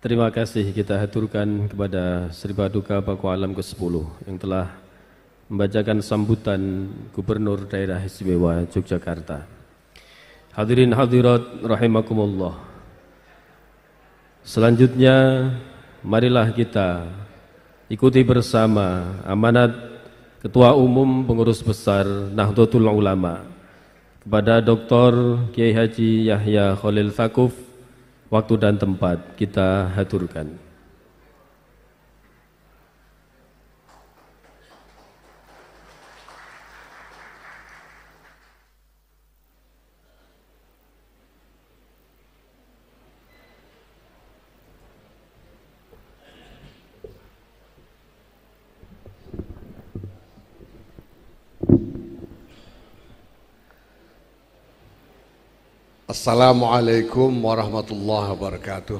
Terima kasih kita haturkan kepada Sri Paduka Paku Alam ke-10 yang telah membacakan sambutan Gubernur Daerah Istimewa Yogyakarta. Hadirin hadirat rahimakumullah. Selanjutnya marilah kita ikuti bersama amanat Ketua Umum Pengurus Besar Nahdlatul Ulama kepada Dr. Kiai Haji Yahya Khalil Stakuf. Waktu dan tempat kita haturkan. Assalamualaikum warahmatullahi wabarakatuh.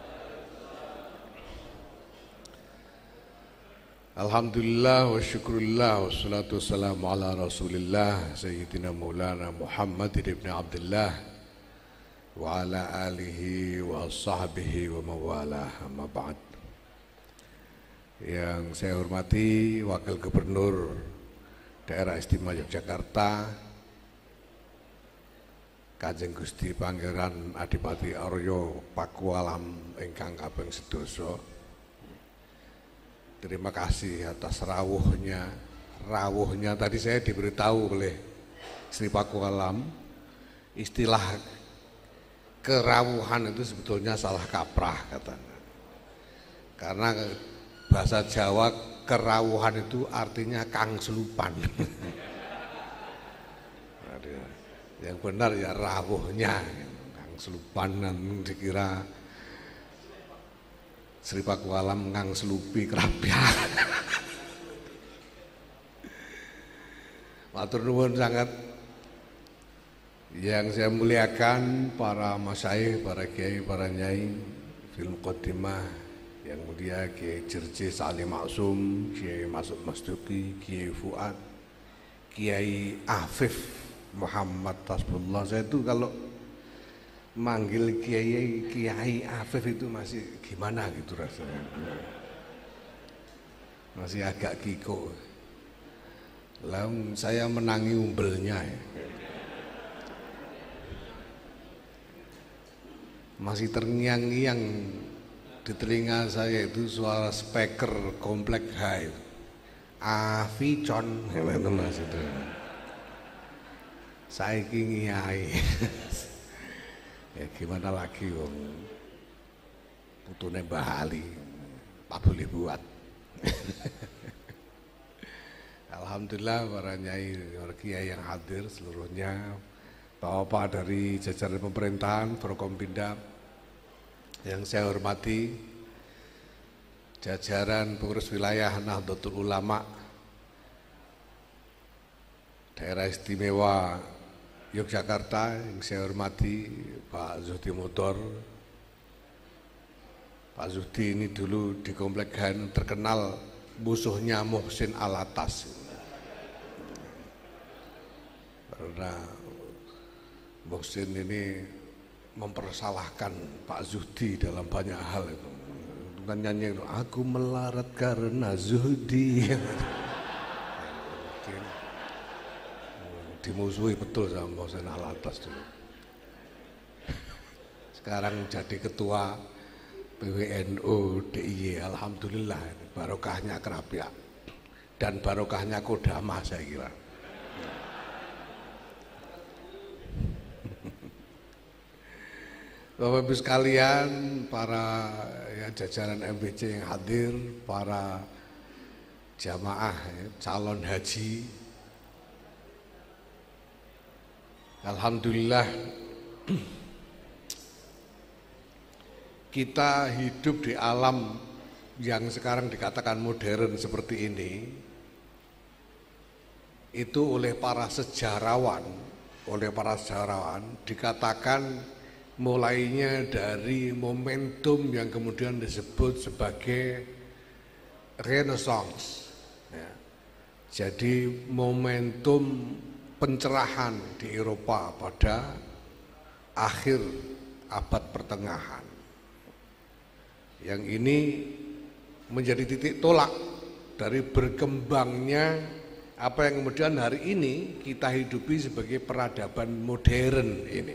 Alhamdulillah wa syukurillah wa salatu wassalamu ala rasulillah Sayyidina Maulana Muhammad ibn Abdullah wa ala alihi wa sahbihi wa mawalah, amma ba'd. Yang saya hormati Wakil Gubernur Daerah Istimewa Yogyakarta Kanjeng Gusti Pangeran Adipati Arya Paku Alam ingkang kaping 12. Terima kasih atas rawuhnya tadi saya diberitahu oleh Sri Paku Alam, istilah kerawuhan itu sebetulnya salah kaprah katanya. Karena bahasa Jawa kerawuhan itu artinya kang selupan. Yang benar ya rawuhnya, kang selupanan dikira Sri Paku Alam kang selupi kerapia. Matur nuwun sangat. Yang saya muliakan para masyaikh, para kiai, para nyai, fil muqaddimah yang mulia Kiai Jirjis Ali Maksum, Kiai Masud Masduki, Kiai Fuad, Kiai Afif Muhammad Tasbullah. Saya itu kalau manggil Kiai Afif itu masih gimana gitu rasanya, masih agak kiko. Lalu saya menangi umbelnya ya. Masih terngiang-ngiang di telinga saya itu suara speaker komplek high Aficon itu masih itu. Saiki ngiyai. Ya gimana lagi wong putune Mbah Ali tak boleh buat. Alhamdulillah para nyai, para kiai yang hadir seluruhnya, Bapak dari jajaran pemerintahan Forkompinda yang saya hormati, jajaran pengurus wilayah Nahdlatul Ulama Daerah Istimewa Yogyakarta yang saya hormati, Pak Zuhdi Motor. Pak Zuhdi ini dulu di Komplek Han terkenal musuhnya Muhsin Alatas. Karena Muhsin ini mempersalahkan Pak Zuhdi dalam banyak hal itu. Kan nyanyi, aku melarat karena Zuhdi. Dimusuhi betul sama Muhsin Alatas dulu. Sekarang jadi ketua PWNU DIY, alhamdulillah barokahnya Kerapia dan barokahnya Kodamah saya kira. Bapak Ibu sekalian, para jajaran MBC yang hadir, para jamaah calon haji, alhamdulillah kita hidup di alam yang sekarang dikatakan modern seperti ini itu oleh para sejarawan dikatakan mulainya dari momentum yang kemudian disebut sebagai Renaissance ya. Jadi momentum pencerahan di Eropa pada akhir abad pertengahan. Yang ini menjadi titik tolak dari berkembangnya apa yang kemudian hari ini kita hidupi sebagai peradaban modern ini.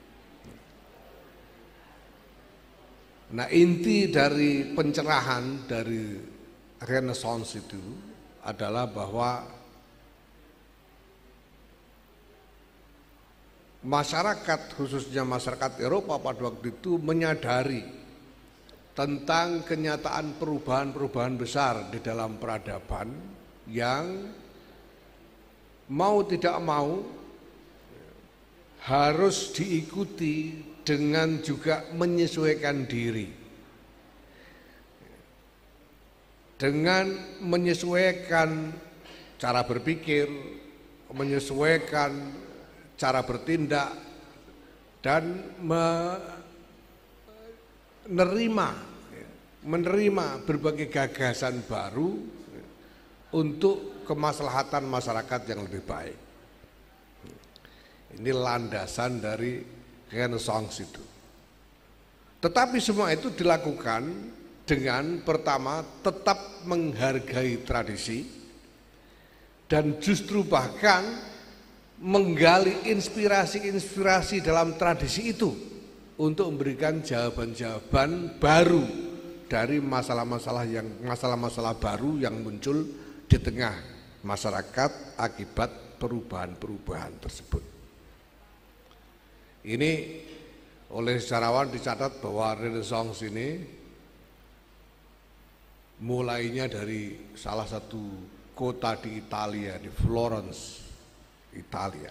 Nah, inti dari pencerahan dari Renaissance itu adalah bahwa masyarakat, khususnya masyarakat Eropa pada waktu itu menyadari tentang kenyataan perubahan-perubahan besar di dalam peradaban yang mau tidak mau harus diikuti dengan juga menyesuaikan diri, dengan menyesuaikan cara berpikir, menyesuaikan cara bertindak, dan menerima berbagai gagasan baru untuk kemaslahatan masyarakat yang lebih baik. Ini landasan dari Renaissance itu. Tetapi semua itu dilakukan dengan pertama tetap menghargai tradisi dan justru bahkan menggali inspirasi-inspirasi dalam tradisi itu untuk memberikan jawaban-jawaban baru dari masalah-masalah baru yang muncul di tengah masyarakat akibat perubahan-perubahan tersebut. Ini oleh sejarawan dicatat bahwa Renaissance ini mulainya dari salah satu kota di Italia, di Florence, Italia.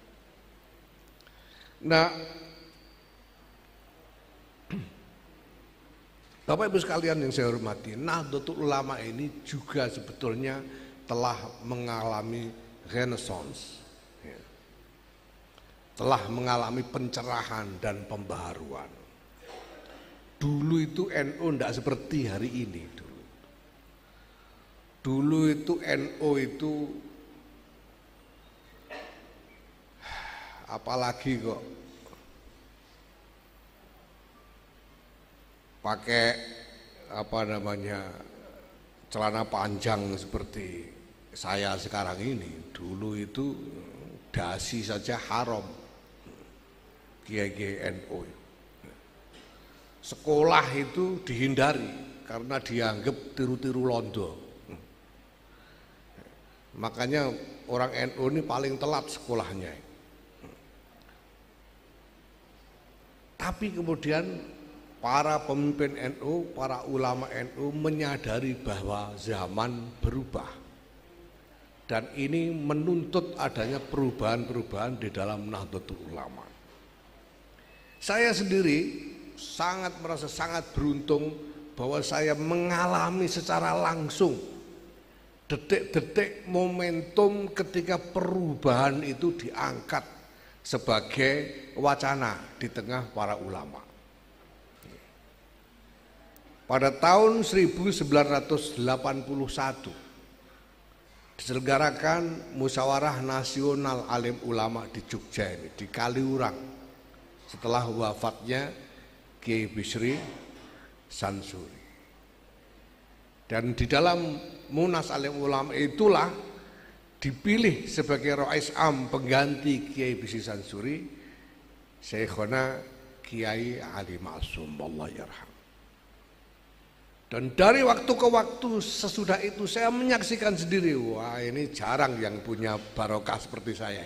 Nah, Bapak Ibu sekalian yang saya hormati, Nahdlatul Ulama ini juga sebetulnya telah mengalami Renaissance, telah mengalami pencerahan dan pembaharuan. Dulu itu NU tidak seperti hari ini. Dulu itu NU itu apalagi kok pakai celana panjang seperti saya sekarang ini. Dulu itu dasi saja haram. Kiai NU. Sekolah itu dihindari karena dianggap tiru-tiru londo. Makanya orang NU ini paling telat sekolahnya. Tapi kemudian para pemimpin NU, para ulama NU menyadari bahwa zaman berubah. Dan ini menuntut adanya perubahan-perubahan di dalam Nahdlatul Ulama. Saya sendiri merasa sangat beruntung bahwa saya mengalami secara langsung detik-detik momentum ketika perubahan itu diangkat sebagai wacana di tengah para ulama. Pada tahun 1981 diselenggarakan Musyawarah Nasional Alim Ulama di Jogja ini, di Kaliurang, setelah wafatnya Kiai Bisri Sansuri. Dan di dalam Munas Alim Ulama itulah dipilih sebagai Rais Am pengganti Kiai Bisri Sansuri Syekhona Kiai Ali Ma'sum, Allah yarham. Dan dari waktu ke waktu sesudah itu saya menyaksikan sendiri, wah ini jarang yang punya barokah seperti saya.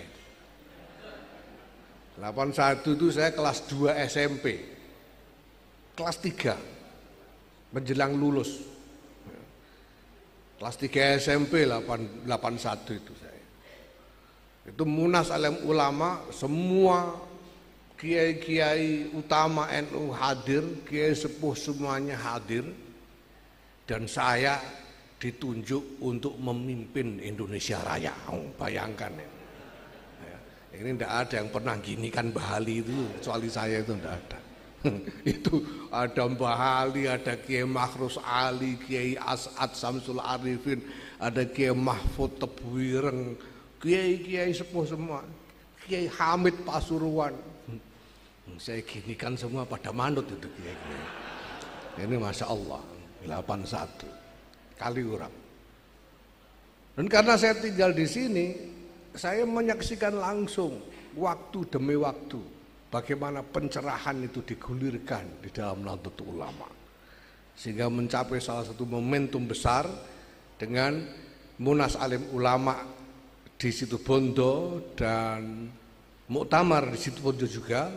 81 itu saya kelas 2 SMP, kelas 3 menjelang lulus. Kelas 3 SMP 81 itu saya. Itu Munas Alim Ulama, semua kiai-kiai utama NU hadir, kiai sepuh semuanya hadir. Dan saya ditunjuk untuk memimpin Indonesia Raya. Bayangkan ya. Ini tidak ada yang pernah gini kan Mbah Ali itu, kecuali saya itu tidak ada. Itu ada Mbah Ali, ada Kiai Makhrus Ali, Kiai As'ad Samsul Arifin, ada Kiai Mahfud Tebuireng, kiai-kiai sepuh semua, Kiai Hamid Pasuruan. Saya gini kan semua pada manut itu kiai-kiai. Ini Masya Allah 81 kali orang. Dan karena saya tinggal di sini, saya menyaksikan langsung waktu demi waktu bagaimana pencerahan itu digulirkan di dalam Nahdlatul Ulama, sehingga mencapai salah satu momentum besar dengan Munas Alim Ulama di Situbondo dan Muktamar di Situbondo juga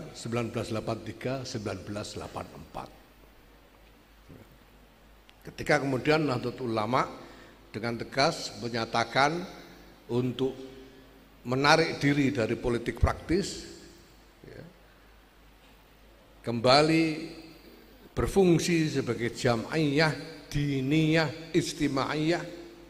1983-1984. Ketika kemudian Nahdlatul Ulama dengan tegas menyatakan untuk menarik diri dari politik praktis, kembali berfungsi sebagai jam'iyah, diniyah, istimaiyah,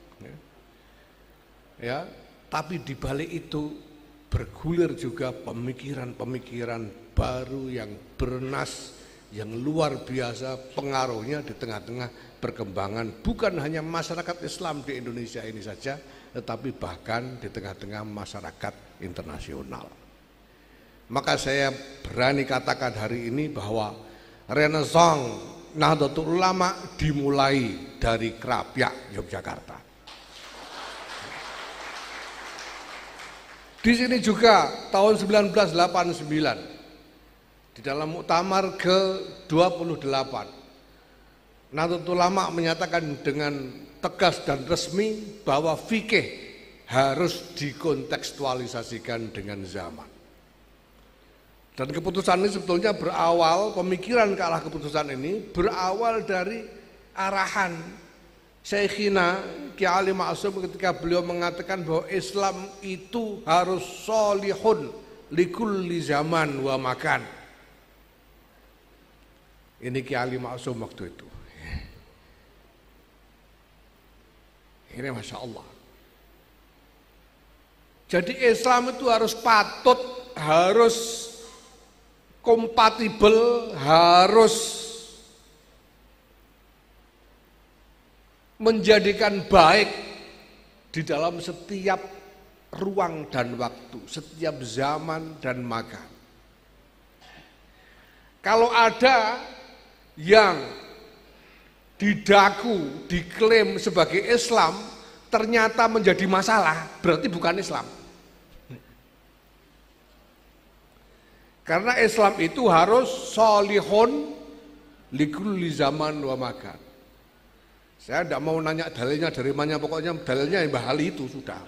ya. Tapi di balik itu bergulir juga pemikiran-pemikiran baru yang bernas, yang luar biasa pengaruhnya di tengah-tengah perkembangan bukan hanya masyarakat Islam di Indonesia ini saja, tetapi bahkan di tengah-tengah masyarakat internasional. Maka saya berani katakan hari ini bahwa Renaissance Nahdlatul Ulama dimulai dari Krapyak, Yogyakarta. Di sini juga tahun 1989 di dalam Muktamar ke-28 Nahdlatul Ulama menyatakan dengan tegas dan resmi bahwa fikih harus dikontekstualisasikan dengan zaman. Dan keputusan ini sebetulnya berawal, pemikiran ke arah keputusan ini berawal dari arahan Syekhina Kiai Ali Ma'sum ketika beliau mengatakan bahwa Islam itu harus solihun likulli zaman wa makan. Ini Kiai Ali Ma'sum waktu itu. Ini Masya Allah. Jadi Islam itu harus patut, harus kompatibel, harus menjadikan baik di dalam setiap ruang dan waktu, setiap zaman dan makan. Kalau ada yang didaku, diklaim sebagai Islam, ternyata menjadi masalah, berarti bukan Islam. Karena Islam itu harus solihun likulli zaman wa makan. Saya tidak mau nanya dalilnya dari mana, pokoknya dalilnya Mbah Ali itu sudah.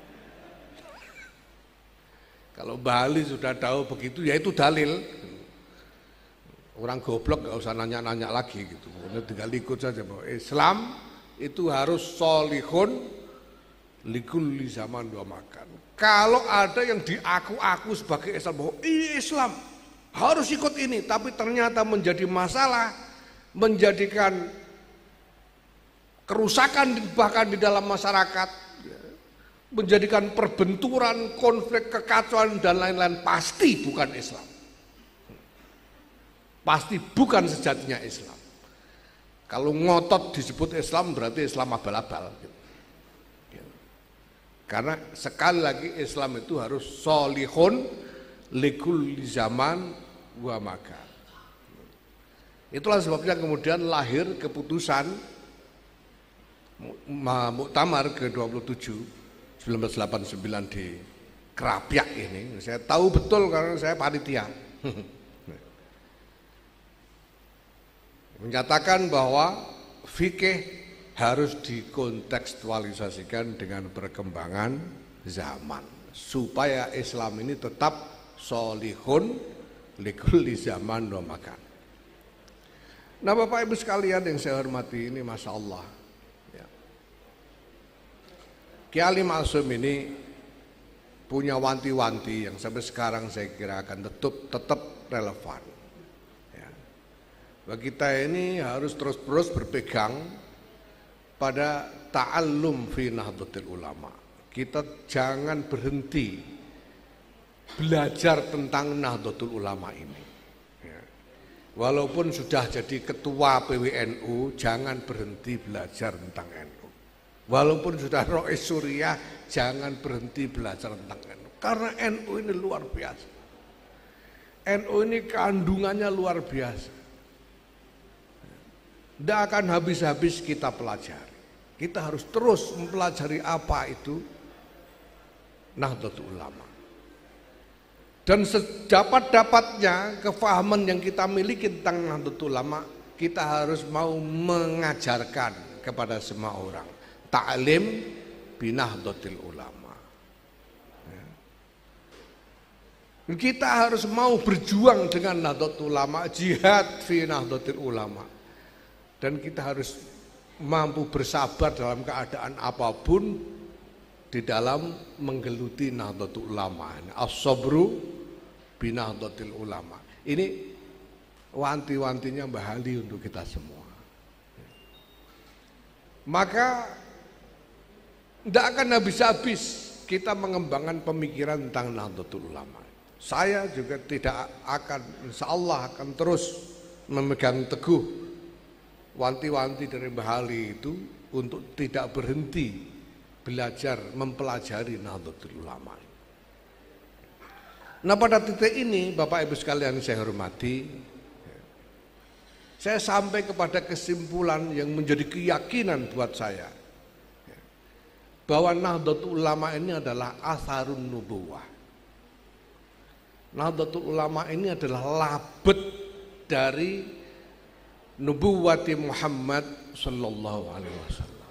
Kalau Mbah Ali sudah tahu begitu, ya itu dalil. Orang goblok nggak usah nanya-nanya lagi gitu. Tinggal ikut saja bahwa Islam itu harus solihun likulli zaman wa makan. Kalau ada yang diaku-aku sebagai Islam bahwa Islam harus ikut ini, tapi ternyata menjadi masalah, menjadikan kerusakan bahkan di dalam masyarakat, menjadikan perbenturan, konflik, kekacauan dan lain-lain, pasti bukan Islam. Pasti bukan sejatinya Islam. Kalau ngotot disebut Islam berarti Islam abal-abal. Karena sekali lagi Islam itu harus solihun likulli zaman wa makan. Itulah sebabnya kemudian lahir keputusan Muktamar ke-27 1989 di Krapyak ini. Saya tahu betul karena saya panitia. Menyatakan bahwa fikih harus dikontekstualisasikan dengan perkembangan zaman supaya Islam ini tetap solihun likulli zaman wa makan. Nah Bapak Ibu sekalian yang saya hormati, ini Masya Allah, Kiai Ali Ma'sum ini punya wanti-wanti yang sampai sekarang saya kira akan tetap relevan. Ya. Bagi kita ini harus terus berpegang pada ta'allum fi Nahdlatul Ulama. Kita jangan berhenti belajar tentang Nahdlatul Ulama ini. Ya. Walaupun sudah jadi ketua PWNU, jangan berhenti belajar tentang NU. Walaupun sudah Rois Suriah, jangan berhenti belajar tentang NU. Karena NU ini luar biasa. NU ini kandungannya luar biasa. Tidak akan habis-habis kita pelajari. Kita harus terus mempelajari apa itu Nahdlatul Ulama. Dan sedapat-dapatnya kefahaman yang kita miliki tentang Nahdlatul Ulama, kita harus mau mengajarkan kepada semua orang. Ta'lim binahdlatil ulama. Kita harus mau berjuang dengan Nahdlatul Ulama, jihad fi Nahdlatil Ulama. Dan kita harus mampu bersabar dalam keadaan apapun di dalam menggeluti Nahdlatul Ulama. As-sabru bi Nahdlatil Ulama. Ini wanti-wantinya Mbah Ali untuk kita semua. Maka tidak akan habis-habis kita mengembangkan pemikiran tentang Nahdlatul Ulama. Saya juga tidak akan, insya Allah akan terus memegang teguh wanti-wanti dari Mbah Ali itu untuk tidak berhenti belajar, mempelajari Nahdlatul Ulama. Nah, pada titik ini Bapak Ibu sekalian saya hormati, saya sampai kepada kesimpulan yang menjadi keyakinan buat saya, bahwa Nahdlatul Ulama ini adalah atharun nubuwah. Nahdlatul Ulama ini adalah labet dari nubuwati Muhammad sallallahu alaihi wasallam.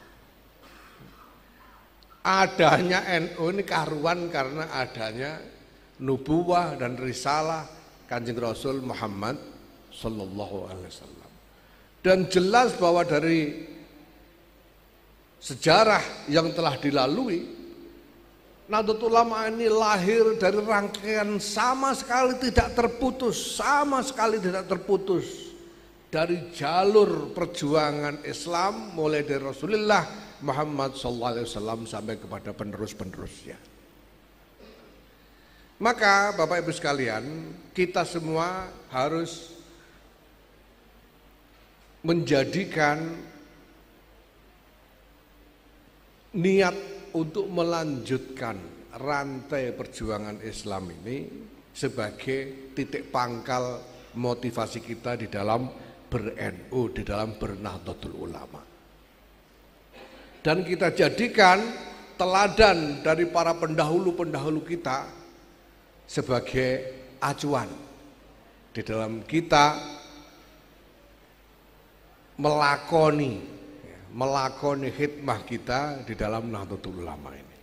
Adanya NU ini karuan karena adanya nubuwah dan risalah Kanjeng Rasul Muhammad sallallahu alaihi wasallam. Dan jelas bahwa dari sejarah yang telah dilalui, Nahdlatul Ulama ini lahir dari rangkaian sama sekali tidak terputus dari jalur perjuangan Islam mulai dari Rasulullah Muhammad SAW sampai kepada penerus-penerusnya. Maka Bapak Ibu sekalian, kita semua harus menjadikan niat untuk melanjutkan rantai perjuangan Islam ini sebagai titik pangkal motivasi kita di dalam ber-NU, di dalam bernahdlatul ulama. Dan kita jadikan teladan dari para pendahulu-pendahulu kita sebagai acuan di dalam kita melakoni khidmah kita di dalam Nahdlatul Ulama ini.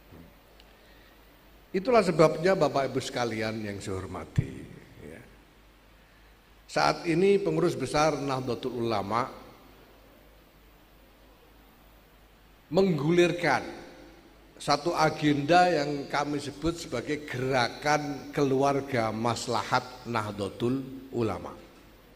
Itulah sebabnya Bapak Ibu sekalian yang saya hormati, ya. Saat ini pengurus besar Nahdlatul Ulama menggulirkan satu agenda yang kami sebut sebagai gerakan keluarga maslahat Nahdlatul Ulama.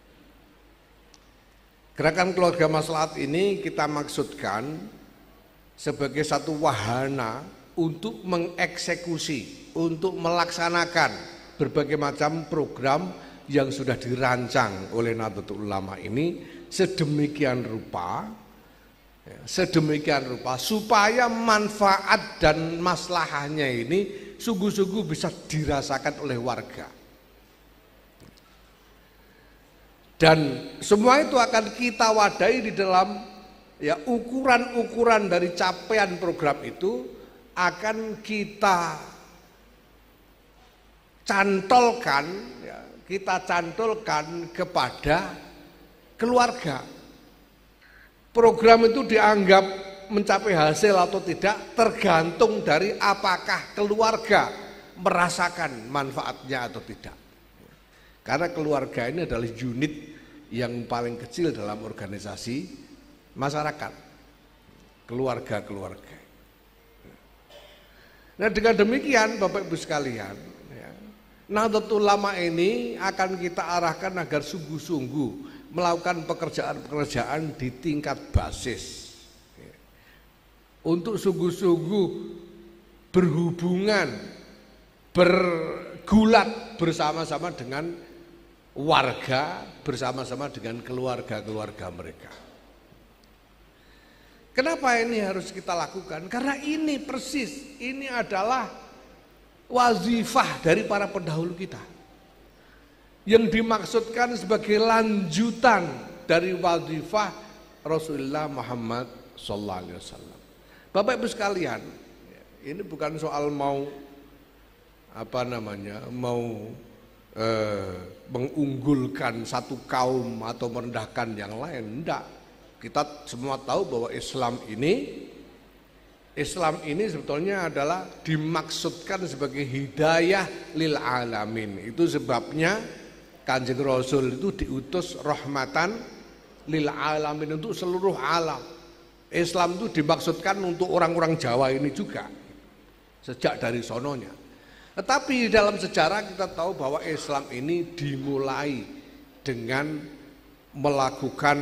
Gerakan keluarga maslahat ini kita maksudkan sebagai satu wahana untuk mengeksekusi, untuk melaksanakan berbagai macam program yang sudah dirancang oleh Nahdlatul Ulama ini sedemikian rupa supaya manfaat dan maslahahnya ini sungguh-sungguh bisa dirasakan oleh warga. Dan semua itu akan kita wadai di dalam ukuran-ukuran dari capaian program itu akan kita cantolkan kepada keluarga. Program itu dianggap mencapai hasil atau tidak tergantung dari apakah keluarga merasakan manfaatnya atau tidak. Karena keluarga ini adalah unit yang paling kecil dalam organisasi masyarakat, keluarga-keluarga. Nah, dengan demikian Bapak Ibu sekalian, Nahdlatul Ulama ini akan kita arahkan agar sungguh-sungguh melakukan pekerjaan-pekerjaan di tingkat basis, untuk sungguh-sungguh berhubungan, bergulat bersama-sama dengan warga, bersama-sama dengan keluarga-keluarga mereka. Kenapa ini harus kita lakukan? Karena ini persis, ini adalah wazifah dari para pendahulu kita, yang dimaksudkan sebagai lanjutan dari wazifah Rasulullah Muhammad sallallahu alaihi wasallam. Bapak Ibu sekalian, ini bukan soal mau mengunggulkan satu kaum atau merendahkan yang lain, enggak. Kita semua tahu bahwa Islam ini sebetulnya adalah dimaksudkan sebagai hidayah lil alamin. Itu sebabnya Kanjeng Rasul itu diutus rahmatan lil alamin, untuk seluruh alam. Islam itu dimaksudkan untuk orang-orang Jawa ini juga sejak dari sononya. Tetapi dalam sejarah kita tahu bahwa Islam ini dimulai dengan melakukan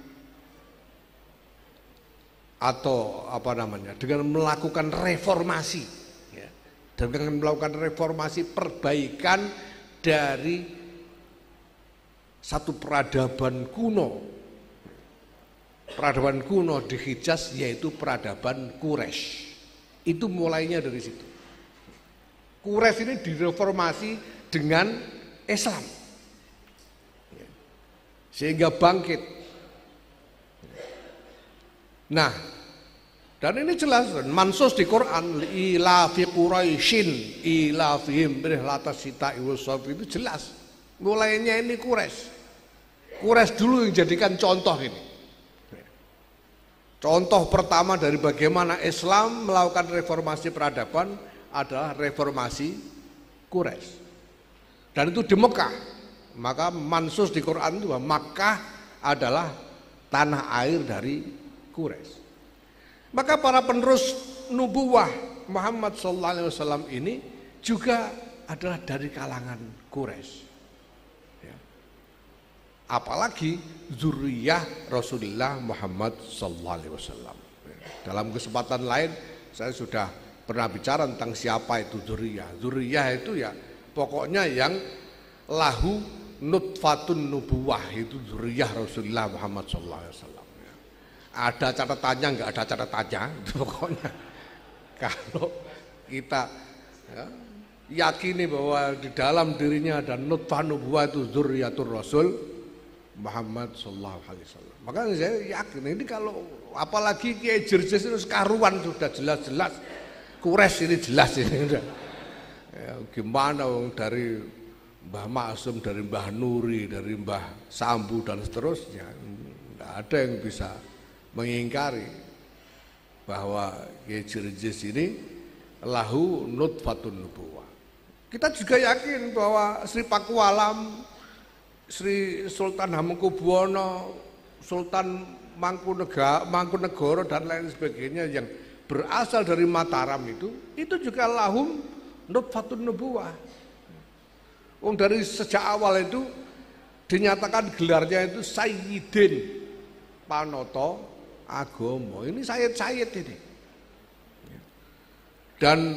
dengan melakukan reformasi, ya. Dengan melakukan reformasi, perbaikan dari satu peradaban kuno di Hijaz, yaitu peradaban Quraisy. Itu mulainya dari situ. Quraisy ini direformasi dengan Islam, sehingga bangkit. Nah, dan ini jelas mansus di Quran, ila fi Quraisyin ila fihim rihlatas sita'i was-shayf, itu jelas. Mulainya ini Quraisy dulu yang jadikan contoh ini. Contoh pertama dari bagaimana Islam melakukan reformasi peradaban adalah reformasi Quraisy. Dan itu di Mekah. Maka mansus di Quran itu bahwa Makkah adalah tanah air dari Quraisy. Maka para penerus nubuwah Muhammad SAW ini juga adalah dari kalangan Quraisy. Ya. Apalagi zuriyah Rasulullah Muhammad SAW. Dalam kesempatan lain saya sudah pernah bicara tentang siapa itu zuriyah. Zuriyah itu ya pokoknya yang lahu nutfatun nubuwah, itu zuriyah Rasulullah Muhammad SAW. Ada catatannya, enggak ada catatannya, pokoknya kalau kita yakini bahwa di dalam dirinya ada nutfah nubuwah, itu zuriyatur Rasul Muhammad sallallahu alaihi wasallam. Maka saya yakin ini, kalau apalagi Kiai Jirjis itu sekaruan, sudah jelas-jelas Quraisy ini, jelas ini udah. Ya, gimana dari Mbah Maksum, dari Mbah Nuri, dari Mbah Sambu dan seterusnya, enggak ada yang bisa mengingkari bahwa Kiai Jirjis ini lahu nutfatun nubuwah. Kita juga yakin bahwa Sri Pakualam, Sri Sultan Hamengkubuwono, Sultan Mangkunegoro dan lain sebagainya yang berasal dari Mataram itu juga lahum nutfatun nubuwah. Dari sejak awal itu dinyatakan gelarnya itu Sayyidin Panoto Agomo. Ini Sayyid ini. Dan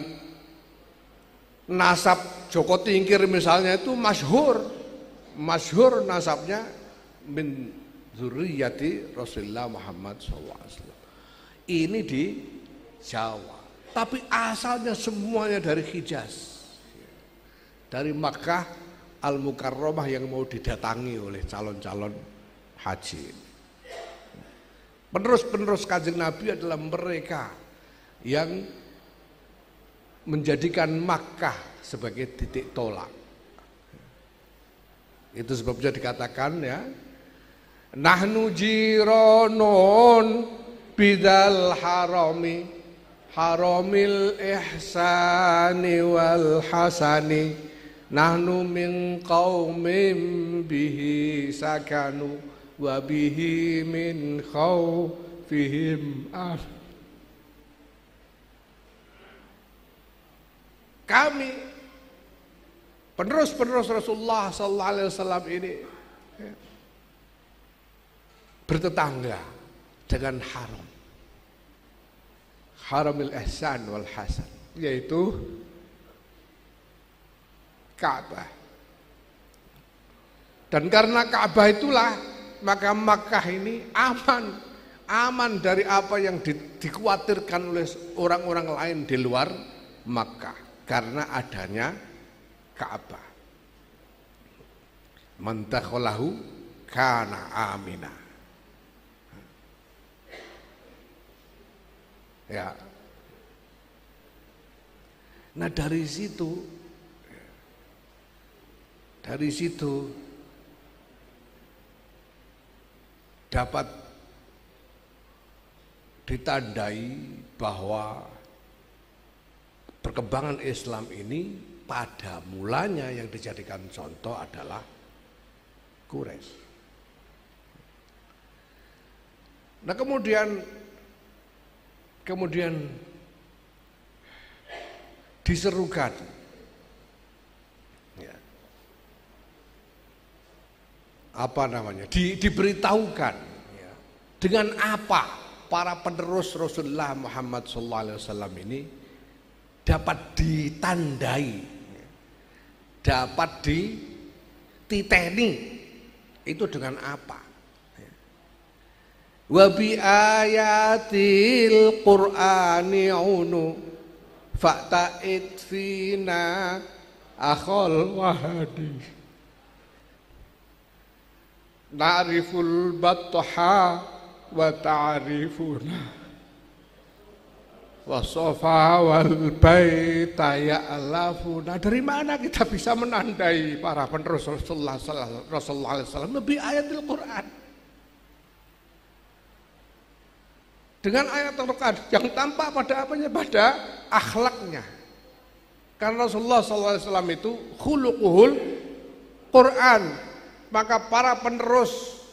nasab Joko Tingkir misalnya itu masyhur nasabnya min zuriyati Rasulullah Muhammad SAW. Ini di Jawa, tapi asalnya semuanya dari Hijaz, dari Makkah Al-Mukarramah yang mau didatangi oleh calon-calon haji. Penerus-penerus Kanjeng Nabi adalah mereka yang menjadikan Makkah sebagai titik tolak. Itu sebabnya dikatakan ya, nahnu jironun bidal haramil ihsani wal hasani, nahnu min qaumin bihi sakanu wa bihi min khawfihim Kami penerus-penerus Rasulullah sallallahu alaihi wasallam ini bertetangga dengan haramil ihsan wal hasan, yaitu Ka'bah. Dan karena Ka'bah itulah maka Makkah ini aman dari apa yang dikhawatirkan oleh orang-orang lain di luar Makkah, karena adanya Ka'bah. Man dakhalahu kana amina. Ya. Nah dari situ dapat ditandai bahwa perkembangan Islam ini pada mulanya yang dijadikan contoh adalah Quraisy. Nah kemudian diserukan, ya, diberitahukan, ya, dengan apa para penerus Rasulullah Muhammad SAW ini dapat ditandai, dapat dititeni, itu dengan apa? Wa bi ayatil Qur'ani unu fa'ta'id fina akhol wahadi na'riful batha wa ta'rifuna wa sofa wal baita ya'lafuna. Dari mana kita bisa menandai para penerus Rasulullah SAW? Lebih ayatil Qur'an. Dengan ayat Al-Quran yang tampak pada apanya? Pada akhlaknya. Karena Rasulullah SAW itu khuluquhul Quran. Maka para penerus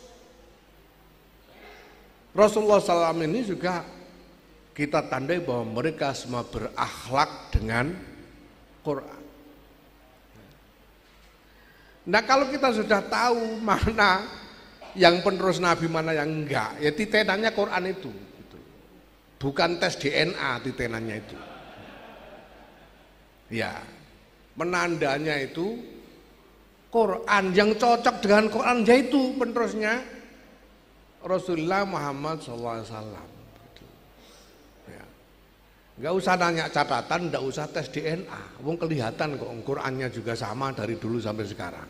Rasulullah SAW ini juga kita tandai bahwa mereka semua berakhlak dengan Quran. Nah kalau kita sudah tahu mana yang penerus Nabi, mana yang enggak, ya titenannya Quran itu. Bukan tes DNA titenannya itu. Ya, penandanya itu Quran, yang cocok dengan Quran yaitu penerusnya Rasulullah Muhammad SAW. Ya. Nggak usah nanya catatan, nggak usah tes DNA. Wong kelihatan kok Qurannya juga sama dari dulu sampai sekarang.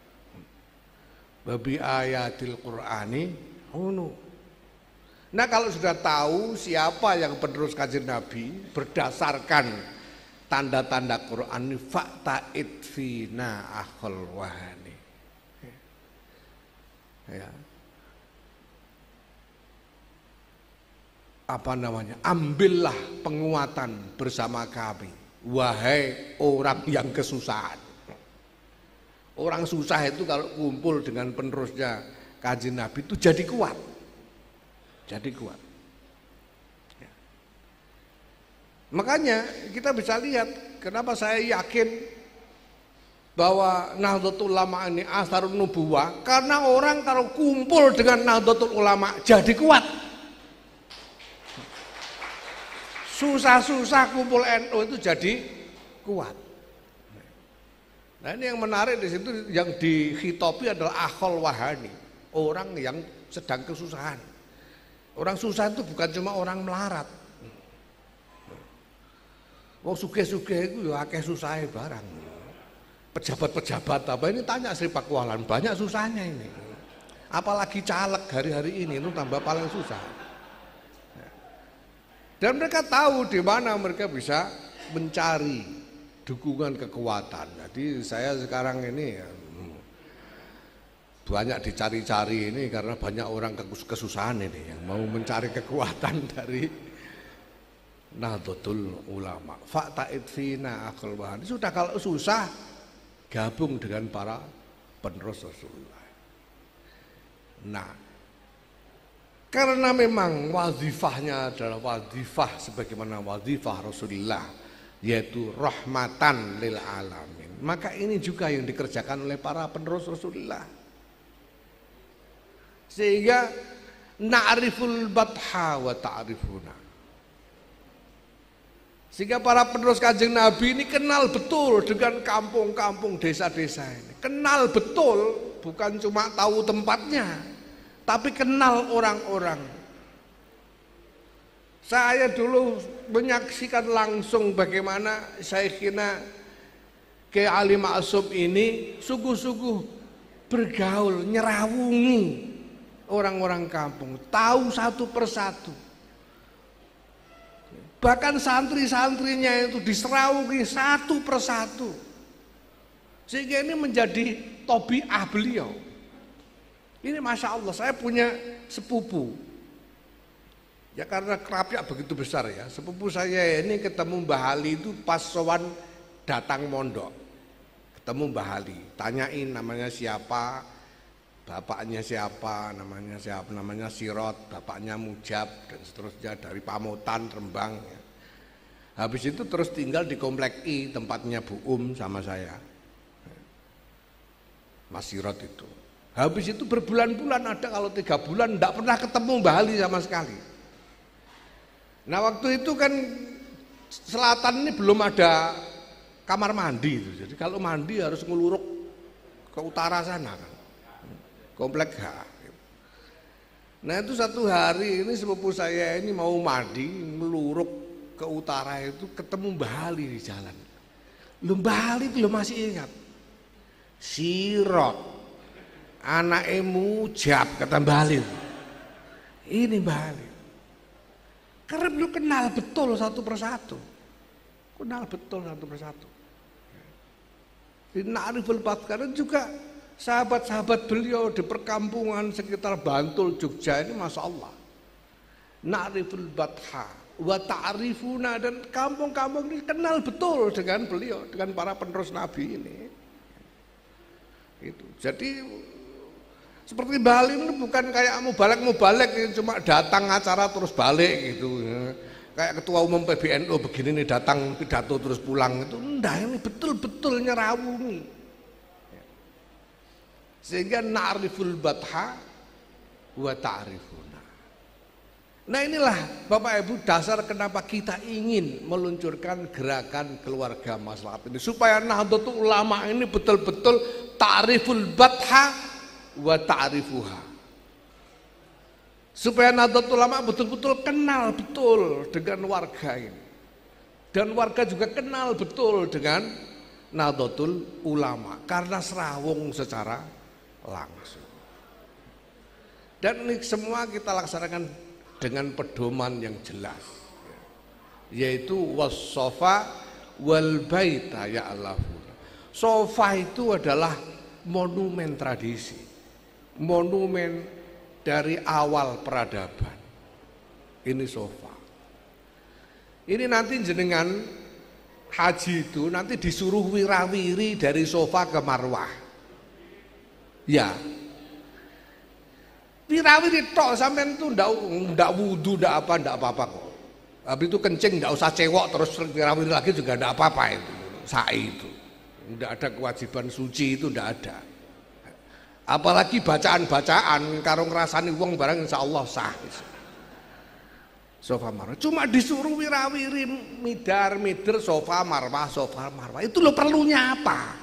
Babi ayatil Qur'ani unu. Nah kalau sudah tahu siapa yang penerus kanjeng Nabi berdasarkan tanda-tanda Quran, fa'ta'id fina akhul wahani. Ya. Apa namanya? Ambillah penguatan bersama kami, wahai orang yang kesusahan. Orang susah itu kalau kumpul dengan penerusnya kanjeng Nabi itu jadi kuat. Jadi kuat. Ya. Makanya kita bisa lihat kenapa saya yakin bahwa Nahdlatul Ulama ini asarun nubuwah, karena orang kalau kumpul dengan Nahdlatul Ulama jadi kuat. Susah-susah kumpul NU itu jadi kuat. Nah ini yang menarik di situ, yang dikhitopi adalah akhol wahani, orang yang sedang kesusahan. Orang susah itu bukan cuma orang melarat. Wong sugih-sugih itu ya akeh susahe barang. Pejabat-pejabat apa ini tanya Sri Pakualan, banyak susahnya ini. Apalagi caleg hari-hari ini itu tambah paling susah. Dan mereka tahu di mana mereka bisa mencari dukungan kekuatan. Jadi saya sekarang ini ya, banyak dicari-cari ini karena banyak orang kesusahan ini yang mau mencari kekuatan dari Nahdlatul Ulama. Fa'ta'id fina akhul wahani. Sudah kalau susah gabung dengan para penerus Rasulullah. Nah, karena memang wazifahnya adalah wazifah sebagaimana wazifah Rasulullah, yaitu rahmatan lil alamin. Maka ini juga yang dikerjakan oleh para penerus Rasulullah. Sehingga na'riful batha wa ta'rifuna. Sehingga para penerus kanjeng Nabi ini kenal betul dengan kampung-kampung, desa-desa ini. Kenal betul, bukan cuma tahu tempatnya, tapi kenal orang-orang. Saya dulu menyaksikan langsung bagaimana Syekhina Kiai Ali Ma'sum ini sungguh-sungguh bergaul, nyerawungi orang-orang kampung, tahu satu persatu. Bahkan santri-santrinya itu diserawungi satu persatu. Sehingga ini menjadi tobiah beliau. Ini Masya Allah, saya punya sepupu. Ya karena kerapiak begitu besar ya. Sepupu saya ini ketemu Mbah Ali itu pas sowan datang mondok. Ketemu Mbah Ali, tanyain namanya siapa, bapaknya siapa, namanya Sirot, bapaknya Mujab dan seterusnya dari Pamotan, Rembang. Ya. Habis itu terus tinggal di Komplek I tempatnya Bu sama saya. Mas Sirot itu. Habis itu berbulan-bulan, ada kalau 3 bulan tidak pernah ketemu Mbah Ali sama sekali. Nah waktu itu kan selatan ini belum ada kamar mandi itu. Jadi kalau mandi harus ngeluruk ke utara sana kan. Komplek H. Nah itu satu hari ini sepupu saya ini mau mandi, ngeluruk ke utara itu ketemu Mbah Ali di jalan. Lu Mbah Ali belum masih ingat. Sirot, anak Mujab kata Mbah Ali. Ini Mbah Ali. Karena beliau kenal betul satu persatu. Kenal betul satu persatu. Di Na'riful Bath karena juga sahabat-sahabat beliau di perkampungan sekitar Bantul, Jogja ini Masya Allah. Na'riful Batha wa ta'rifuna, dan kampung-kampung ini kenal betul dengan beliau, dengan para penerus Nabi ini. Itu. Jadi seperti Bali ini bukan kayak mubalek cuma datang acara terus balik gitu. Kayak ketua umum PBNU begini nih datang pidato terus pulang itu. Enggak, ini betul-betul nyerawungi. Sehingga na'riful batha wa ta'rifuna. Nah inilah Bapak Ibu dasar kenapa kita ingin meluncurkan gerakan keluarga maslahat ini supaya Nahdlatul Ulama ini betul-betul ta'riful batha wa ta'rifuha. Supaya Nahdlatul Ulama betul-betul kenal betul dengan warga ini. Dan warga juga kenal betul dengan Nahdlatul Ulama karena serawung secara langsung. Dan ini semua kita laksanakan dengan pedoman yang jelas, yaitu was-sofa wal baita ya'lafuna. Sofa itu adalah monumen tradisi, monumen dari awal peradaban. Ini sofa. Ini nanti jenengan haji itu nanti disuruh wirawiri dari sofa ke marwah. Ya. Wirawiri tok sampean itu ndak wudu, ndak apa-apa kok. Habis itu kencing ndak usah cewok terus wirawiri lagi juga ndak apa-apa itu. Sa'i itu. Ndak ada kewajiban suci itu ndak ada. Apalagi bacaan-bacaan karo ngrasani wong barang insyaallah sah. Sofa marwah. Cuma disuruh wirawiri midar-mider sofa marwah. Itu lo perlunya apa?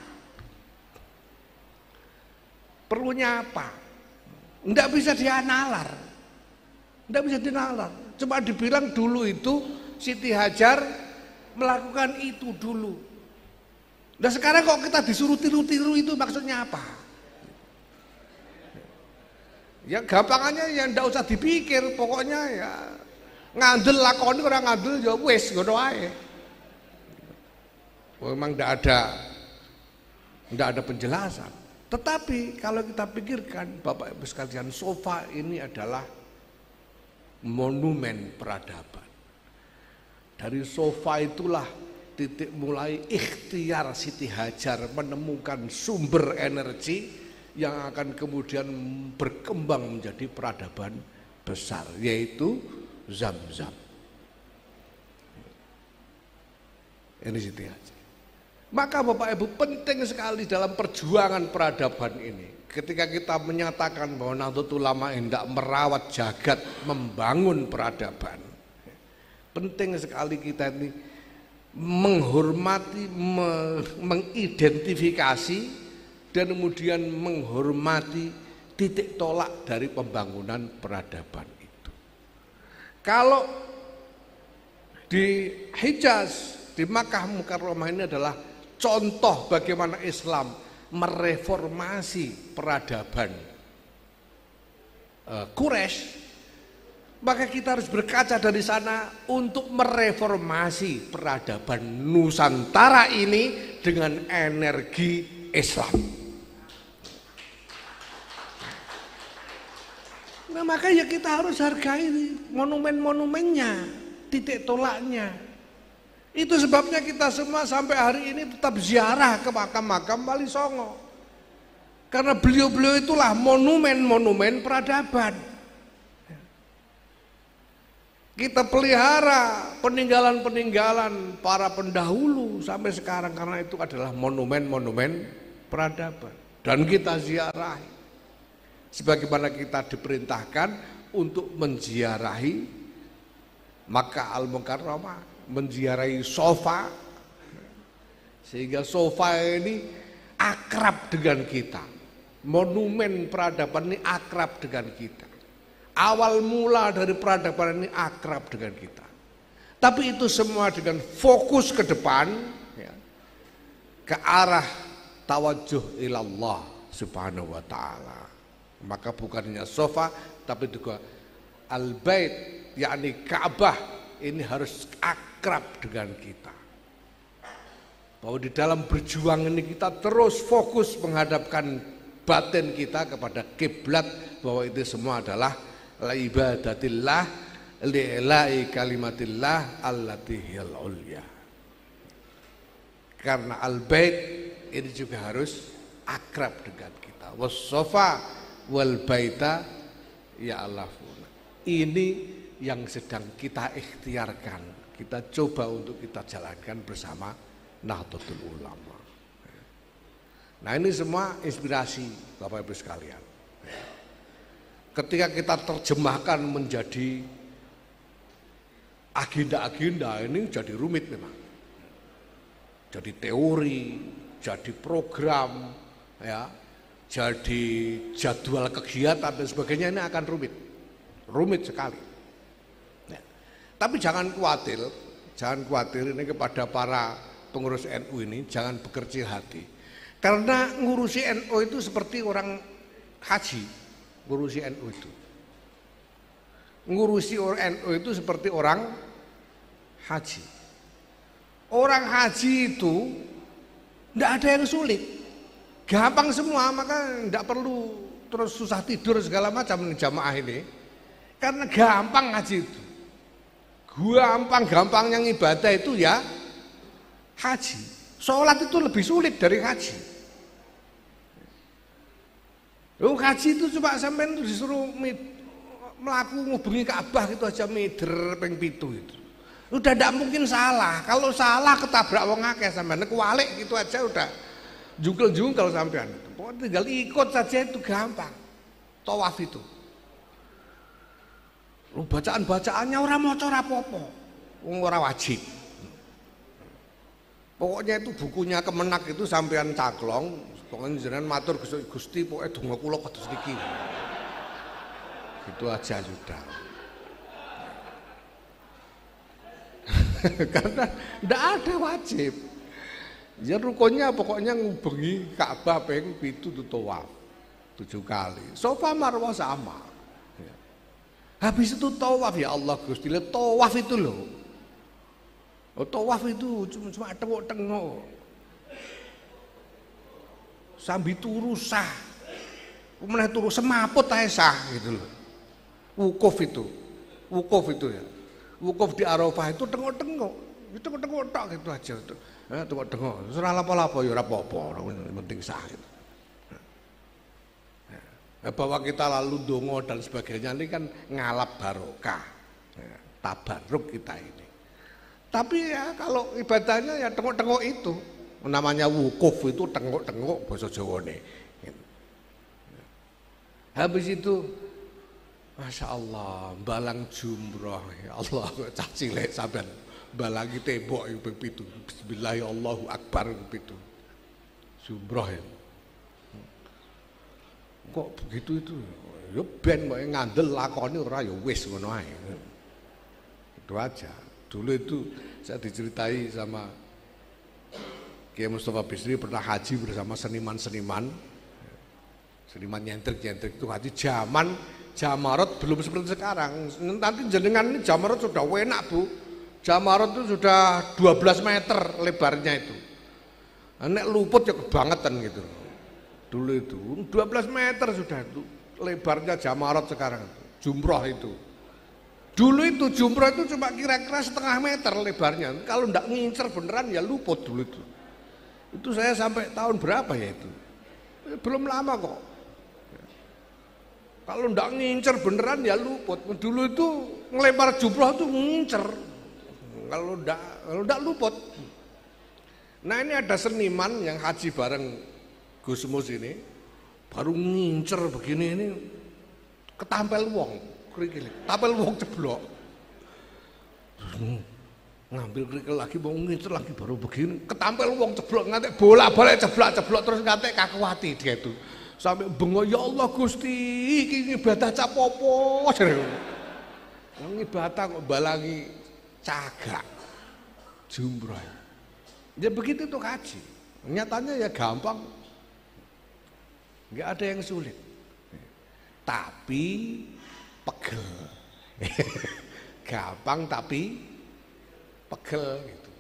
Perlunya apa? Nggak bisa dianalar, nggak bisa dinalar. Cuma dibilang dulu itu Siti Hajar melakukan itu dulu. Nah sekarang kok kita disuruh tiru-tiru itu maksudnya apa? Ya gampangannya ya nggak usah dipikir, pokoknya ya ngandel lakoni orang ngandel ya wis ngono ae. Memang nggak ada penjelasan. Tetapi kalau kita pikirkan Bapak Ibu sekalian, sofa ini adalah monumen peradaban. Dari sofa itulah titik mulai ikhtiar Siti Hajar menemukan sumber energi yang akan kemudian berkembang menjadi peradaban besar, yaitu Zam-Zam. Ini Siti Hajar. Maka Bapak Ibu penting sekali dalam perjuangan peradaban ini. Ketika kita menyatakan bahwa Nahdlatul Ulama hendak merawat jagat, membangun peradaban, penting sekali kita ini menghormati, mengidentifikasi dan kemudian menghormati titik tolak dari pembangunan peradaban itu. Kalau di Hijaz, di Makkah Mukarramah ini adalah contoh bagaimana Islam mereformasi peradaban Quraisy. Maka kita harus berkaca dari sana untuk mereformasi peradaban Nusantara ini dengan energi Islam. Nah, makanya kita harus hargai monumen-monumennya, titik tolaknya. Itu sebabnya kita semua sampai hari ini tetap ziarah ke makam-makam Wali Songo. Karena beliau-beliau itulah monumen-monumen peradaban. Kita pelihara peninggalan-peninggalan para pendahulu sampai sekarang karena itu adalah monumen-monumen peradaban. Dan kita ziarahi. Sebagaimana kita diperintahkan untuk menziarahi Makkah Al-Mukarramah, menziarahi Sofa, sehingga Sofa ini akrab dengan kita. Monumen peradaban ini akrab dengan kita. Awal mula dari peradaban ini akrab dengan kita. Tapi itu semua dengan fokus ke depan, ya, ke arah tawajuh ilallah subhanahu wa ta'ala. Maka bukannya Sofa, tapi juga Al-Bait, yakni Ka'bah, ini harus akrab dengan kita. Bahwa di dalam berjuang ini kita terus fokus menghadapkan batin kita kepada kiblat, bahwa itu semua adalah la ibadatillah li'la'i kalimatillah allati hiyal ulya. Karena Al-Bait ini juga harus akrab dengan kita. Was-Sofa wal baita ya'lafuna. Ini yang sedang kita ikhtiarkan, kita coba untuk kita jalankan bersama Nahdlatul Ulama. Nah, ini semua inspirasi Bapak Ibu sekalian. Ketika kita terjemahkan menjadi agenda-agenda, ini jadi rumit memang. Jadi teori, jadi program, ya, jadi jadwal kegiatan dan sebagainya, ini akan rumit sekali. Ya. Tapi jangan khawatir ini kepada para pengurus NU ini, jangan berkecil hati. Karena ngurusi NU itu seperti orang haji. Ngurusi NU itu seperti orang haji. Orang haji itu tidak ada yang sulit, gampang semua, maka tidak perlu terus susah tidur segala macam jamaah ini, karena gampang haji itu. Gampang yang ibadah itu ya haji. Sholat itu lebih sulit dari haji. Haji itu coba sampean itu disuruh melaku ngubungi Ka'bah gitu aja mider ping 7 itu. Udah tidak mungkin salah. Kalau salah ketabrak wong akeh sampean, kualik gitu aja udah jungkel sampean. Pokoknya tinggal ikut saja itu gampang. Tawaf itu. Bacaan-bacaannya orang maca ora apa-apa. Wong ora wajib. Pokoknya itu bukunya Kemenak itu sampean caklong. Pokoknya jenengan matur Gusti, pokoknya donga kula kados niki. Itu aja sudah. Karena tidak ada wajib. Ya rukunnya pokoknya ngubengi Ka'bah ping 7 itu tawaf 7 kali. Sofa Marwah sama. Ya. Habis itu tawaf, ya Allah Gusti, tawaf itu loh. Tawaf itu cuma tengok-tengok. Sambil turu sah, kemudian turu semaput aja sah gitu loh. Wukuf itu ya. Wukuf di Arafah itu tengok-tengok tak gitu aja. Tengok-tengok, serah apa-apa ya apa-apa, yang penting sah gitu. Bahwa kita lalu dongo dan sebagainya ini kan ngalap barokah, tabaruk kita ini. Tapi ya kalau ibadahnya ya tengok-tengok itu. Namanya wukuf itu tengok-tengok bahasa Jawane. Habis itu Masya Allah, balang jumroh, ya Allah, cah cilik sampean balangi tembok yang begitu. Bismillahirrahmanirrahim, Allahu Akbar begitu. Jumroh ya. Kok begitu itu? Ya ben kok ngandel lakoni ora ya wis ngono ae. Itu aja. Dulu itu saya diceritai sama Kiai Mustafa Bisri pernah haji bersama seniman-seniman nyentrik itu haji zaman Jamarot belum seperti sekarang. Nanti jenengan ini Jamarot sudah enak Bu. Jamarot itu sudah 12 meter lebarnya itu. Nek luput ya kebangetan gitu. Dulu itu 12 meter sudah itu lebarnya Jamarot sekarang itu. Jumroh itu. Dulu itu jumroh itu cuma kira-kira setengah meter lebarnya. Kalau ndak ngincer beneran ya luput dulu itu. Itu saya sampai tahun berapa ya itu? Belum lama kok. Kalau ndak ngincer beneran ya luput. Dulu itu ngelempar jumroh itu ngincer. Kalau ndak luput. Nah ini ada seniman yang haji bareng Gus Mus ini, baru ngincer begini ini ketampel wong. Tapel wong ceblok. Ngambil kerikil lagi mau ngincer lagi baru begini ketampel wong ceblok ngantek bola-balik ceblok terus ngantek kakuati dia itu. Sampai bengok ya Allah Gusti iki ibadah capopo. Wong ibadah kok balangi cagak. Jumroh. Ya begitu tuh haji. Nyatanya ya gampang. Enggak ada yang sulit. Tapi pegel. Gampang tapi pegel gitu.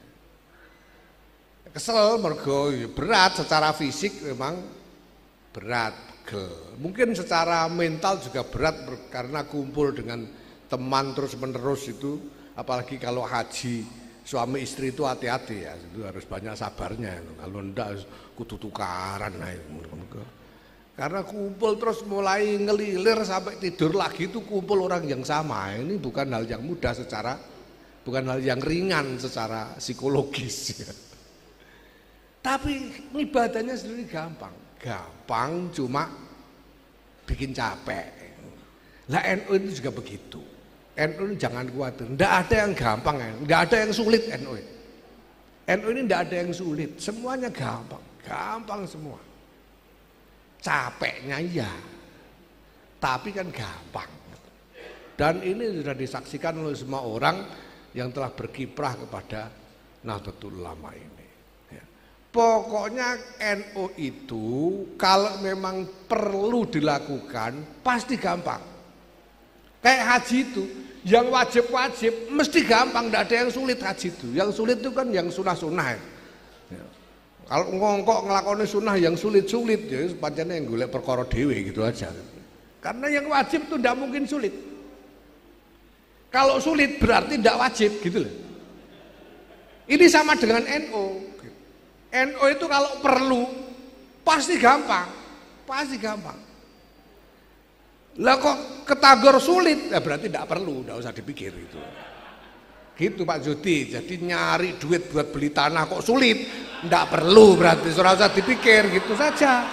Kesel mergo berat secara fisik memang berat, pegel. Mungkin secara mental juga berat karena kumpul dengan teman terus-menerus itu, apalagi kalau haji suami istri itu hati-hati ya, itu harus banyak sabarnya. Kalau enggak kudu tukaran nah itu. Karena kumpul terus mulai ngelilir sampai tidur lagi itu kumpul orang yang sama. Ini bukan hal yang mudah bukan hal yang ringan secara psikologis ya. Tapi ibadahnya sendiri gampang. Gampang cuma bikin capek. Lah NU itu juga begitu. NU ini jangan khawatir. Enggak ada yang gampang ya. Enggak ada yang sulit NU. NU ini enggak ada yang sulit. Semuanya gampang. Gampang semua. Capeknya ya, tapi kan gampang. Dan ini sudah disaksikan oleh semua orang yang telah berkiprah kepada Nahdlatul Ulama ini. Ya. Pokoknya NU itu kalau memang perlu dilakukan pasti gampang. Kayak haji itu, yang wajib-wajib mesti gampang, tidak ada yang sulit haji itu. Yang sulit itu kan yang sunah-sunah. Ya. Kalau ngongkok ngelakoni sunnah yang sulit-sulit ya pancene yang golek perkara dhewe gitu aja. Karena yang wajib itu tidak mungkin sulit. Kalau sulit berarti tidak wajib gitu loh. Ini sama dengan NU. NU itu kalau perlu pasti gampang. Pasti gampang. Lah kok ketagor sulit ya berarti tidak perlu, tidak usah dipikir itu. Gitu Pak Jody, jadi nyari duit buat beli tanah kok sulit, ndak perlu berarti, ora usah dipikir gitu saja.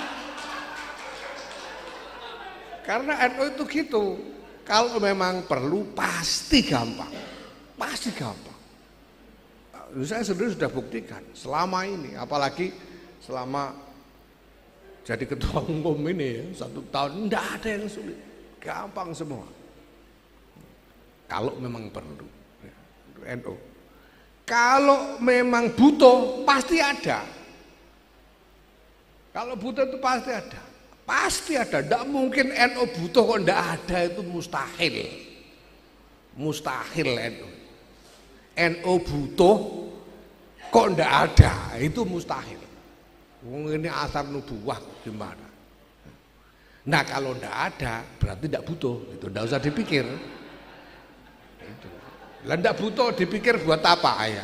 Karena NU itu gitu, kalau memang perlu pasti gampang, pasti gampang. Saya sendiri sudah buktikan selama ini, apalagi selama jadi ketua umum ini ya, 1 tahun, ndak ada yang sulit, gampang semua. Kalau memang perlu. NU. Kalau memang butuh pasti ada. Kalau butuh itu pasti ada. Pasti ada. Tidak mungkin NU butuh kok tidak ada, itu mustahil. Mustahil NU. NU butuh kok tidak ada, itu mustahil. Ini asar nubuwah gimana? Nah kalau tidak ada berarti tidak butuh. Itu tidak usah dipikir. Lah ndak butuh dipikir buat apa ya?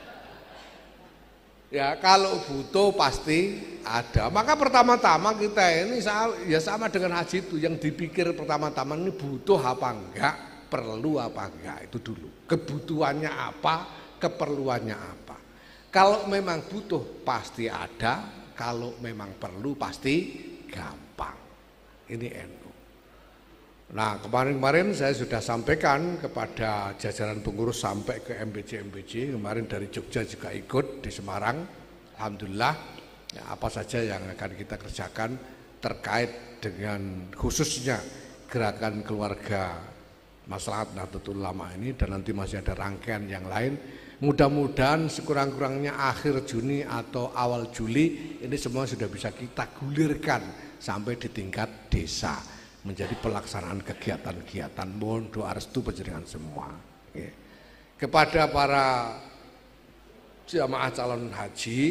Ya kalau butuh pasti ada. Maka pertama-tama kita ini sama dengan haji itu, yang dipikir pertama-tama ini butuh apa enggak, perlu apa enggak, itu dulu. Kebutuhannya apa, keperluannya apa. Kalau memang butuh pasti ada, kalau memang perlu pasti gampang. Ini NU. Nah kemarin-kemarin saya sudah sampaikan kepada jajaran pengurus sampai ke MBC, kemarin dari Jogja juga ikut di Semarang. Alhamdulillah ya, apa saja yang akan kita kerjakan terkait dengan khususnya gerakan keluarga Maslahat Nahdlatul Ulama ini, dan nanti masih ada rangkaian yang lain. Mudah-mudahan sekurang-kurangnya akhir Juni atau awal Juli ini semua sudah bisa kita gulirkan sampai di tingkat desa. menjadi pelaksanaan kegiatan-kegiatan. Mohon doa restu panjenengan semua. Kepada para jamaah calon haji,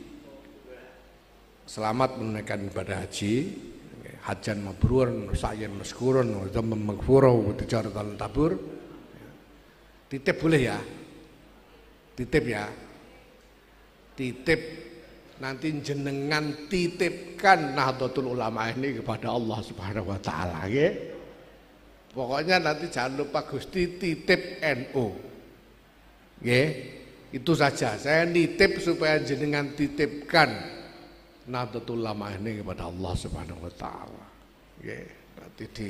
selamat menunaikan ibadah haji. Hajan mabrurun, sa'yan maskurun, wa dzamman maghfura, wa tijaratan tabur. Titip boleh ya? Titip ya. Titip nanti jenengan titipkan Nahdlatul Ulama ini kepada Allah Subhanahu wa taala nggih. Pokoknya nanti jangan lupa Gusti titip NU. Nggih. Itu saja. Saya nitip supaya jenengan titipkan Nahdlatul Ulama ini kepada Allah Subhanahu wa taala. Nggih, nanti di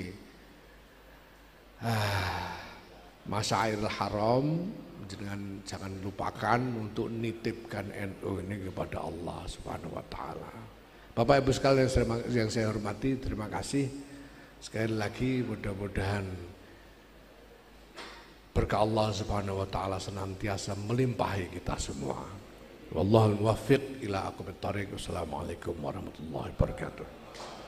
Masyairil Haram dengan jangan lupakan untuk nitipkan NU ini kepada Allah Subhanahu wa taala. Bapak Ibu sekalian yang saya hormati, terima kasih. Sekali lagi mudah-mudahan berkah Allah Subhanahu wa taala senantiasa melimpahi kita semua. Wallahul muwaffiq ila aqwamit thoriq. Wassalamualaikum warahmatullahi wabarakatuh.